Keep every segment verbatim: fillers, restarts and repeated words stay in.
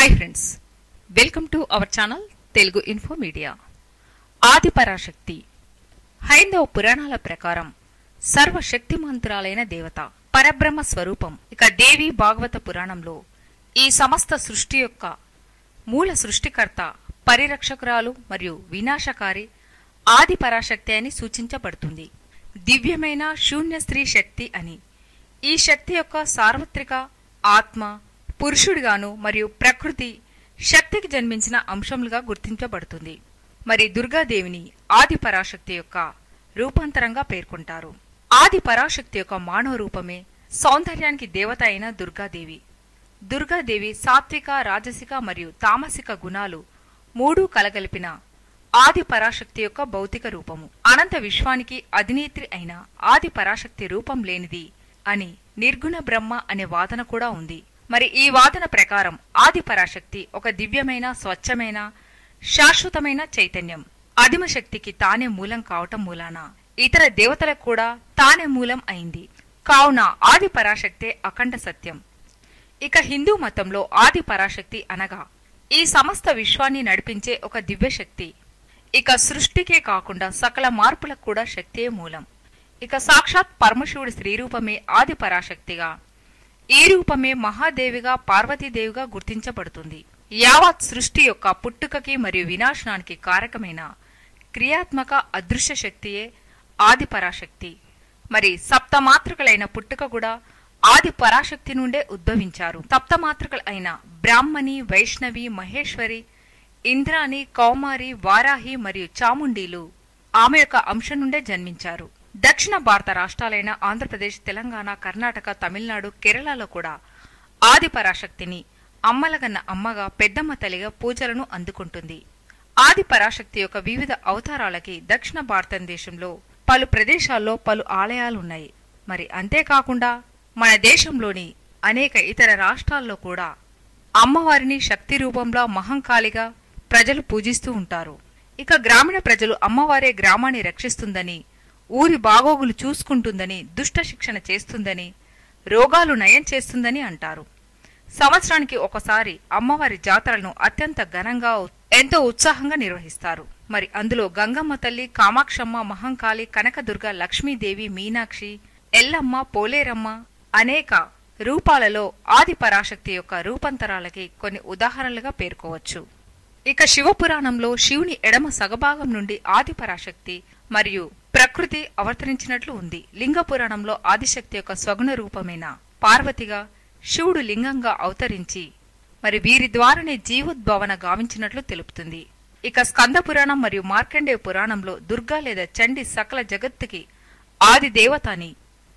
Hi friends, welcome to our channel Telugu info media. Adi Parashakti హైందవ పురాణాల ప్రకారం సర్వశక్తిమంతురాలైన దేవత, పరబ్రహ్మ స్వరూపం. ఇక దేవి భాగవత పురాణంలో ఈ సమస్త సృష్టి యొక్క మూల సృష్టికర్త, పరిరక్షకురాలు మరియు వినాశకారి ఆది పరాశక్తి అని సూచించబడుతుంది. దివ్యమైన శూన్య స్త్రీ శక్తి అని. ఈ శక్తి యొక్క సార్వత్రిక ఆత్మ, పురుషుడిగాను మరియు ప్రకృతి శక్తికి జన్మించిన అంశములుగా గుర్తించబడుతుంది. మరి దుర్గాదేవిని ఆది పరాశక్తి యొక్క రూపాంతరంగా పేర్కొంటారు. ఆది పరాశక్తి యొక్క మానవ రూపమే సౌందర్యానికి దేవత అయిన దుర్గాదేవి. దుర్గాదేవి సాత్విక, రాజసిక మరియు తామసిక గుణాలు మూడు కలగలిపిన ఆది పరాశక్తి యొక్క భౌతిక రూపము. అనంత విశ్వానికి అధినేత్రి అయిన ఆది పరాశక్తి రూపం లేనిది అని నిర్గుణ బ్రహ్మ అనే వాదన కూడా ఉంది. మరి ఈ వాదన ప్రకారం ఆది పరాశక్తి ఒక దివ్యమైన, స్వచ్ఛమైన, శాశ్వతమైన చైతన్యం. ఆదిమ శక్తికి తానే మూలం కావటం మూలాన ఇతర దేవతలకు కూడా తానే మూలం అయింది. కావున ఆది పరాశక్తే అఖండ సత్యం. ఇక హిందూ మతంలో ఆది పరాశక్తి అనగా ఈ సమస్త విశ్వాన్ని నడిపించే ఒక దివ్య శక్తి. ఇక సృష్టికే కాకుండా సకల మార్పులకు కూడా శక్తియే మూలం. ఇక సాక్షాత్ పరమశివుడి శ్రీరూపమే ఆది పరాశక్తిగా, ఈ రూపమే మహాదేవిగా, పార్వతీదేవిగా గుర్తించబడుతుంది. యావత్ సృష్టి యొక్క పుట్టుకకి మరియు వినాశనానికి కారకమైన క్రియాత్మక అదృశ్య శక్తియే ఆది పరాశక్తి. మరి సప్తమాతృకలైన పుట్టుక కూడా ఆది పరాశక్తి నుండే ఉద్భవించారు. సప్తమాతృకలు అయిన బ్రాహ్మణి, వైష్ణవి, మహేశ్వరి, ఇంద్రాణి, కౌమారి, వారాహి మరియు చాముండీలు ఆమె యొక్క అంశం నుండే జన్మించారు. దక్షిణ భారత రాష్ట్రాలైన ఆంధ్రప్రదేశ్, తెలంగాణ, కర్ణాటక, తమిళనాడు, కేరళలో కూడా ఆది పరాశక్తిని అమ్మలగన్న అమ్మగా, పెద్దమ్మ తల్లిగా పూజలను అందుకుంటుంది. ఆది పరాశక్తి యొక్క వివిధ అవతారాలకి దక్షిణ భారతదేశంలో పలు ప్రదేశాల్లో పలు ఆలయాలున్నాయి. మరి అంతేకాకుండా మన దేశంలోని అనేక ఇతర రాష్ట్రాల్లో కూడా అమ్మవారిని శక్తి రూపంలో మహంకాళిగా ప్రజలు పూజిస్తూ ఉంటారు. ఇక గ్రామీణ ప్రజలు అమ్మవారే గ్రామాన్ని రక్షిస్తుందని, ఊరి బాగోగులు చూసుకుంటుందని, దుష్ట శిక్షణ చేస్తుందని, రోగాలు నయం చేస్తుందని అంటారు. సంవత్సరానికి ఒకసారి అమ్మవారి జాతరలను అత్యంత ఘనంగా, ఎంతో ఉత్సాహంగా నిర్వహిస్తారు. మరి అందులో గంగమ్మ తల్లి, కామాక్షమ్మ, మహంకాళి, కనకదుర్గ, లక్ష్మీదేవి, మీనాక్షి, ఎల్లమ్మ, పోలేరమ్మ అనేక రూపాలలో ఆది పరాశక్తి యొక్క రూపాంతరాలకి కొన్ని ఉదాహరణలుగా పేర్కోవచ్చు. ఇక శివపురాణంలో శివుని ఎడమ సగభాగం నుండి ఆది పరాశక్తి మరియు ప్రకృతి అవతరించినట్లు ఉంది. లింగ పురాణంలో ఆదిశక్తి యొక్క స్వగుణ రూపమైన పార్వతిగా, శివుడు లింగంగా అవతరించి మరి వీరి ద్వారానే జీవోద్భవన గావించినట్లు తెలుపుతుంది. ఇక స్కంద పురాణం మరియు మార్కండేయ పురాణంలో దుర్గా లేదా చండి సకల జగత్తుకి ఆది దేవత అని,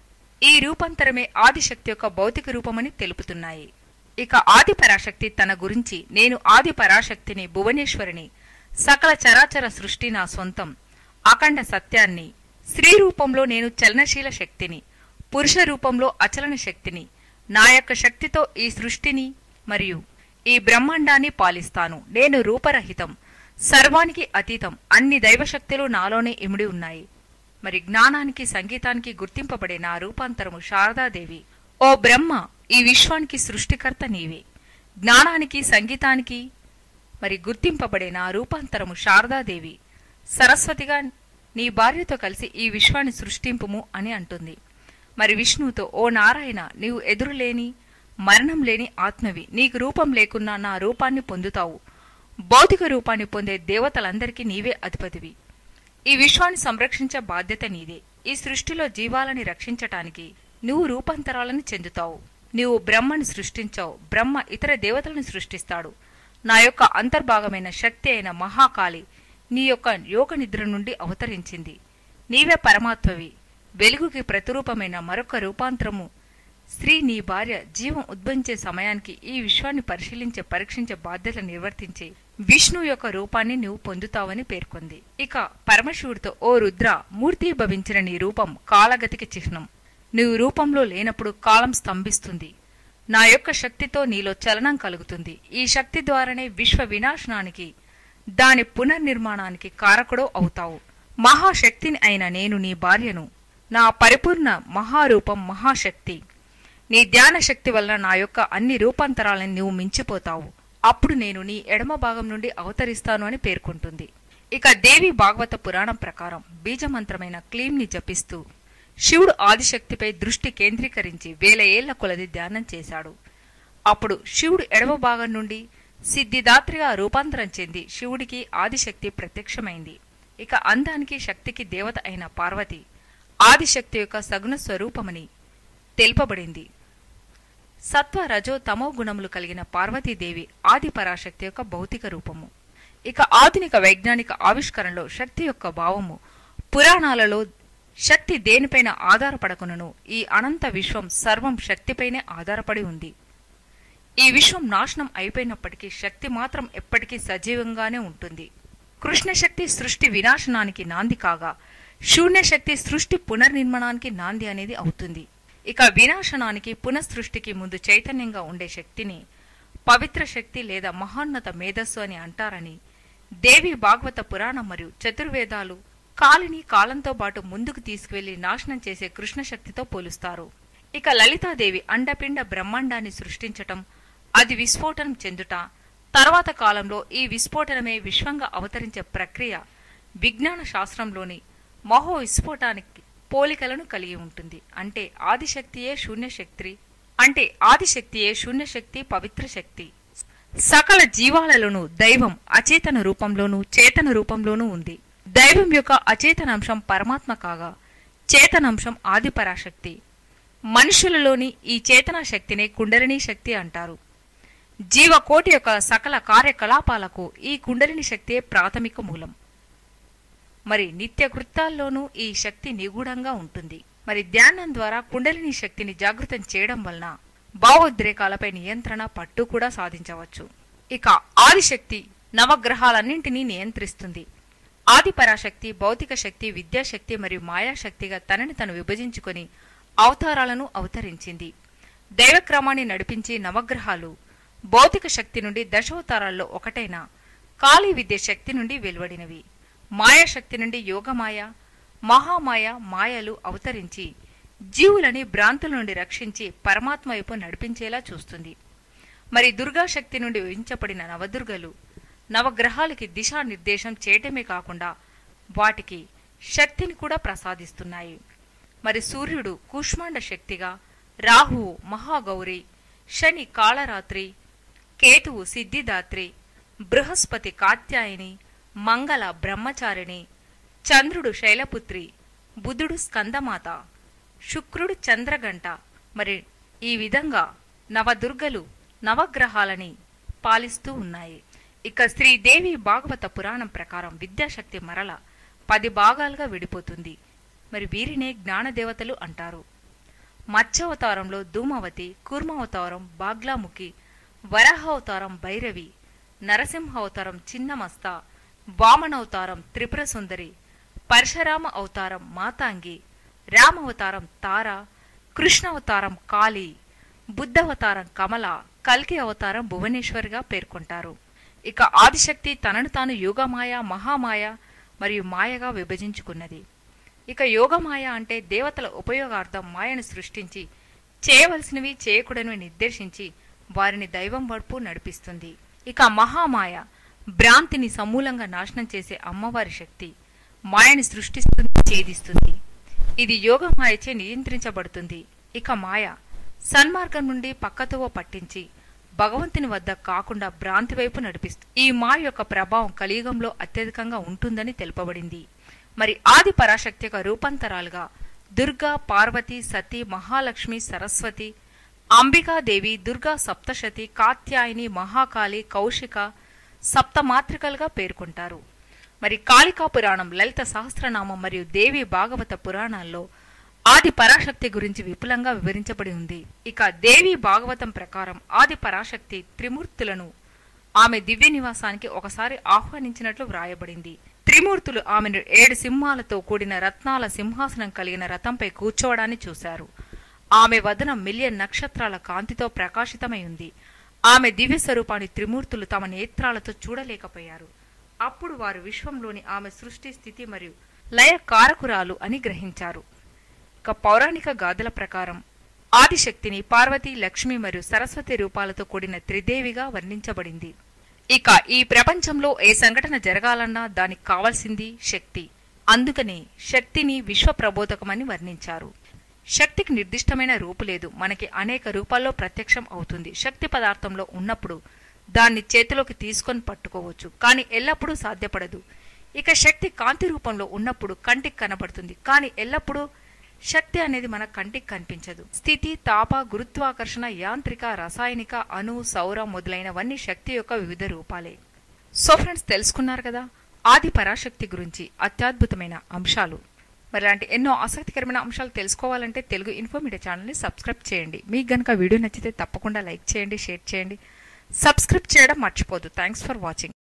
ఈ రూపాంతరమే ఆదిశక్తి యొక్క భౌతిక రూపమని తెలుపుతున్నాయి. ఇక ఆది పరాశక్తి తన గురించి, నేను ఆది పరాశక్తిని, భువనేశ్వరిని, సకల చరాచర సృష్టి నా సొంతం, అఖండ సత్యాన్ని, స్త్రీ రూపంలో నేను చలనశీల శక్తిని, పురుష రూపంలో అచలన శక్తిని, నా యొక్క శక్తితో ఈ సృష్టిని మరియు ఈ బ్రహ్మాండాన్ని పాలిస్తాను. నేను రూపరహితం, సర్వానికి అతీతం, అన్ని దైవశక్తులు నాలోనే ఇమిడి ఉన్నాయి. మరి జ్ఞానానికి, సంగీతానికి గుర్తింపబడే నా రూపాంతరము శారదాదేవి. ఓ బ్రహ్మ, ఈ విశ్వానికి సృష్టికర్త నీవే. జ్ఞానానికి, సంగీతానికి మరి గుర్తింపబడే నా రూపాంతరము శారదాదేవి. సరస్వతిగా నీ భార్యతో కలిసి ఈ విశ్వాన్ని సృష్టింపుము అని అంటుంది. మరి విష్ణువుతో, ఓ నారాయణ, నీవు ఎదురులేని, మరణం లేని ఆత్మవి. నీకు రూపం లేకున్నా నా రూపాన్ని పొందుతావు. భౌతిక రూపాన్ని పొందే దేవతలందరికీ నీవే అధిపతివి. ఈ విశ్వాన్ని సంరక్షించే బాధ్యత నీదే. ఈ సృష్టిలో జీవాలని రక్షించటానికి నువ్వు రూపాంతరాలను చెందుతావు. నీవు బ్రహ్మని సృష్టించావు, బ్రహ్మ ఇతర దేవతలను సృష్టిస్తాడు. నా యొక్క అంతర్భాగమైన శక్తి అయిన మహాకాళి నీ యొక్క యోగ నిద్ర నుండి అవతరించింది. నీవే పరమాత్మవి. వెలుగుకి ప్రతిరూపమైన మరొక రూపాంతరము స్త్రీ, నీ భార్య. జీవం ఉద్భవించే సమయానికి ఈ విశ్వాన్ని పరిశీలించే, పరీక్షించే బాధ్యత నిర్వర్తించే విష్ణు యొక్క రూపాన్ని నువ్వు పొందుతావని పేర్కొంది. ఇక పరమశివుడితో, ఓ రుద్ర, మూర్తి భవించిన నీ రూపం కాలగతికి చిహ్నం. నువ్వు రూపంలో లేనప్పుడు కాలం స్తంభిస్తుంది. నా యొక్క శక్తితో నీలో చలనం కలుగుతుంది. ఈ శక్తి ద్వారానే విశ్వ వినాశనానికి, దాని పునర్నిర్మాణానికి కారకుడో అవుతావు. మహాశక్తిని అయిన నేను నీ భార్యను. నా పరిపూర్ణ మహారూపం మహాశక్తి. నీ ధ్యాన శక్తి వలన నా యొక్క అన్ని రూపాంతరాలను నీవు మించిపోతావు. అప్పుడు నేను నీ ఎడమ భాగం నుండి అవతరిస్తాను అని పేర్కొంటుంది. ఇక దేవి భాగవత పురాణం ప్రకారం బీజమంత్రమైన క్లీంని జపిస్తూ శివుడు ఆదిశక్తిపై దృష్టి కేంద్రీకరించి వేల ఏళ్ల కొలది ధ్యానం చేశాడు. అప్పుడు శివుడు ఎడమ భాగం నుండి సిద్ధిదాత్రిగా రూపాంతరం చెంది శివుడికి ఆదిశక్తి ప్రత్యక్షమైంది. ఇక అందానికి శక్తికి దేవత అయిన పార్వతి ఆదిశక్తి యొక్క సగుణ స్వరూపమని తెలుపబడింది. సత్వ రజో తమో గుణములు కలిగిన పార్వతీదేవి ఆది పరాశక్తి యొక్క భౌతిక రూపము. ఇక ఆధునిక వైజ్ఞానిక ఆవిష్కరణలో శక్తి యొక్క భావము పురాణాలలో శక్తి దేనిపైన ఆధారపడకునను ఈ అనంత విశ్వం సర్వం శక్తిపైనే ఆధారపడి ఉంది. ఈ విశ్వం నాశనం అయిపోయినప్పటికీ శక్తి మాత్రం ఎప్పటికీ సజీవంగానే ఉంటుంది. కృష్ణశక్తి సృష్టి వినాశనానికి నాంది కాగా శూన్యశక్తి సృష్టి పునర్నిర్మాణానికి నాంది అనేది అవుతుంది. ఇక వినాశనానికి పునఃసృష్టికి ముందు చైతన్యంగా ఉండే శక్తిని పవిత్ర శక్తి లేదా మహోన్నత మేధస్సు అని అంటారని దేవి భాగవత పురాణం మరియు చతుర్వేదాలు కాలిని కాలంతో పాటు ముందుకు తీసుకువెళ్లి నాశనం చేసే కృష్ణశక్తితో పోలుస్తారు. ఇక లలితాదేవి అండపిండ బ్రహ్మాండాన్ని సృష్టించటం, అది విస్ఫోటనం చెందుట, తర్వాత కాలంలో ఈ విస్ఫోటనమే విశ్వంగా అవతరించే ప్రక్రియ విజ్ఞాన శాస్త్రంలోని మహో విస్ఫోటానికి పోలికలను కలిగి ఉంటుంది. అంటే ఆదిశక్తియే శూన్యశక్తి అంటే ఆదిశక్తియే శూన్యశక్తి పవిత్ర శక్తి. సకల జీవాలలోనూ దైవం అచేతన రూపంలోనూ చేతన రూపంలోనూ ఉంది. దైవం యొక్క అచేతనాంశం పరమాత్మ కాగా చేతనాంశం ఆది పరాశక్తి. మనుషులలోని ఈ చేతన శక్తినే కుండలిని శక్తి అంటారు. జీవకోటి యొక్క సకల కార్యకలాపాలకు ఈ కుండలిని శక్తియే ప్రాథమిక మూలం. మరి నిత్య కృత్యాల్లోనూ ఈ శక్తి నిగూఢంగా ఉంటుంది. మరి ధ్యానం ద్వారా కుండలిని శక్తిని జాగృతం చేయడం వలన భావోద్రేకాలపై నియంత్రణ పట్టు కూడా సాధించవచ్చు. ఇక ఆదిశక్తి నవగ్రహాలన్నింటినీ నియంత్రిస్తుంది. ఆది పరాశక్తి భౌతిక శక్తి, విద్యాశక్తి మరియు మాయాశక్తిగా తనని తను విభజించుకొని అవతారాలను అవతరించింది. దైవక్రమాన్ని నడిపించి నవగ్రహాలు భౌతిక శక్తి నుండి దశావతారాల్లో ఒకటైన కాళీ విద్య శక్తి నుండి వెలువడినవి. మాయాశక్తి నుండి యోగమాయ, మహామాయ మాయలు అవతరించి జీవులని భ్రాంతుల నుండి రక్షించి పరమాత్మ వైపు నడిపించేలా చూస్తుంది. మరి దుర్గాశక్తి నుండి ఊహించబడిన నవదుర్గలు నవగ్రహాలకి దిశానిర్దేశం చేయటమే కాకుండా వాటికి శక్తిని కూడా ప్రసాదిస్తున్నాయి. మరి సూర్యుడు కూష్మాండ శక్తిగా, రాహువు మహాగౌరి, శని కాళరాత్రి, కేతువు సిద్ధిదాత్రి, బృహస్పతి కాత్యాయని, మంగళ బ్రహ్మచారిణి, చంద్రుడు శైలపుత్రి, బుధుడు స్కందమాత, శుక్రుడు చంద్రగంట. మరి ఈ విధంగా నవదుర్గలు నవగ్రహాలని పాలిస్తూ ఉన్నాయి. ఇక శ్రీదేవి భాగవత పురాణం ప్రకారం విద్యాశక్తి మరల పది భాగాలుగా విడిపోతుంది. మరి వీరినే జ్ఞానదేవతలు అంటారు. మత్స్యావతారంలో ధూమవతి, కూర్మావతారం బాగ్లాముఖి, వరాహావతారం భైరవి, నరసింహావతారం చిన్నమస్త, వామనవతారం త్రిపుర సుందరి, పరశురామ అవతారం మాతాంగి, రామవతారం తార, కృష్ణావతారం కాళీ, బుద్ధవతారం కమల, కల్కి అవతారం భువనేశ్వరిగా పేర్కొంటారు. ఇక ఆదిశక్తి తనను తాను యోగమాయ, మహామాయ మరియు మాయగా విభజించుకున్నది. ఇక యోగమాయ అంటే దేవతల ఉపయోగార్థం మాయను సృష్టించి చేయవలసినవి చేయకూడనివి నిర్దేశించి వారిని దైవం వైపు నడిపిస్తుంది. ఇక మహామాయ భ్రాంతిని సమూలంగా నాశనం చేసే అమ్మవారి శక్తి మాయని సృష్టిస్తుంది, ఛేదిస్తుంది. ఇది యోగమాయచే నియంత్రించబడుతుంది. ఇక మాయ సన్మార్గం నుండి పక్కతోవ పట్టించి భగవంతుని వద్ద కాకుండా భ్రాంతి వైపు నడిపిస్తుంది. ఈ మాయ యొక్క ప్రభావం కలియుగంలో అత్యధికంగా ఉంటుందని తెలుపబడింది. మరి ఆది పరాశక్తి యొక్క రూపాంతరాలుగా దుర్గా, పార్వతి, సతీ, మహాలక్ష్మి, సరస్వతి, అంబికాదేవి, దుర్గా సప్తశతి, కాత్యాయని, మహాకాళి, కౌశిక సప్తమాత్రికలుగా పేర్కొంటారు. మరి కాళికా పురాణం, లలిత సహస్రనామం మరియు దేవి భాగవత పురాణాల్లో ఆది పరాశక్తి గురించి విపులంగా వివరించబడి ఉంది. ఇక దేవి భాగవతం ప్రకారం ఆది పరాశక్తి త్రిమూర్తులను ఆమె దివ్య నివాసానికి ఒకసారి ఆహ్వానించినట్లు వ్రాయబడింది. త్రిమూర్తులు ఆమెను ఏడు సింహాలతో కూడిన రత్నాల సింహాసనం కలిగిన రథంపై కూర్చోవడాన్ని చూశారు. ఆమె వదన మిలియన్ నక్షత్రాల కాంతితో ప్రకాశితమై ఉంది. ఆమె దివ్య స్వరూపాన్ని త్రిమూర్తులు తమ నేత్రాలతో చూడలేకపోయారు. అప్పుడు వారు విశ్వంలోని ఆమె సృష్టి, స్థితి మరియు లయ కారకురాలు అని గ్రహించారు. ఇక పౌరాణిక గాథల ప్రకారం ఆదిశక్తిని పార్వతి, లక్ష్మి మరియు సరస్వతి రూపాలతో కూడిన త్రిదేవిగా వర్ణించబడింది. ఇక ఈ ప్రపంచంలో ఏ సంఘటన జరగాలన్నా దానికి కావాల్సింది శక్తి. అందుకనే శక్తిని విశ్వ ప్రబోధకమని వర్ణించారు. శక్తికి నిర్దిష్టమైన రూపు లేదు, మనకి అనేక రూపాల్లో ప్రత్యక్షం అవుతుంది. శక్తి పదార్థంలో ఉన్నప్పుడు దాన్ని చేతిలోకి తీసుకొని పట్టుకోవచ్చు, కానీ ఎల్లప్పుడూ సాధ్యపడదు. ఇక శక్తి కాంతి రూపంలో ఉన్నప్పుడు కంటికి కనబడుతుంది, కానీ ఎల్లప్పుడూ శక్తి అనేది మన కంటికి కనిపించదు. స్థితి, తాప, గురుత్వాకర్షణ, యాంత్రిక, రసాయనిక, అణు, సౌర మొదలైనవన్నీ శక్తి యొక్క వివిధ రూపాలే. సో ఫ్రెండ్స్, తెలుసుకున్నారు కదా ఆది పరాశక్తి గురించి అత్యద్భుతమైన అంశాలు. మరి అలాంటి ఎన్నో ఆసక్తికరమైన అంశాలు తెలుసుకోవాలంటే తెలుగు ఇన్ఫో మీడియా ఛానల్ని సబ్స్క్రైబ్ చేయండి. మీకు గనక వీడియో నచ్చితే తప్పకుండా లైక్ చేయండి, షేర్ చేయండి, సబ్స్క్రైబ్ చేయడం మర్చిపోదు. Thanks for watching.